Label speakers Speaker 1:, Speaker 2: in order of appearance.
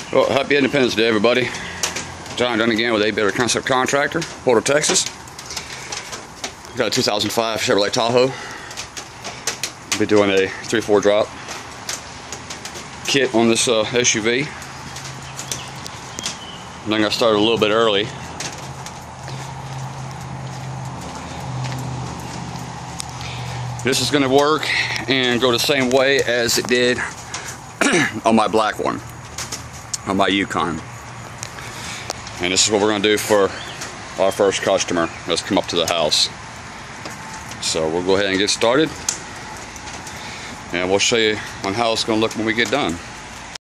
Speaker 1: Well, happy Independence Day, everybody. John Dunn again with A Better Concept Contractor, Porter, Texas. Got a 2005 Chevrolet Tahoe. Be doing a 3/4 drop kit on this SUV. And I'm gonna start a little bit early. This is gonna work and go the same way as it did on my black one, on my Yukon. And this is what we're going to do for our first customer that's come up to the house. So we'll go ahead and get started, and we'll show you on how it's going to look when we get done.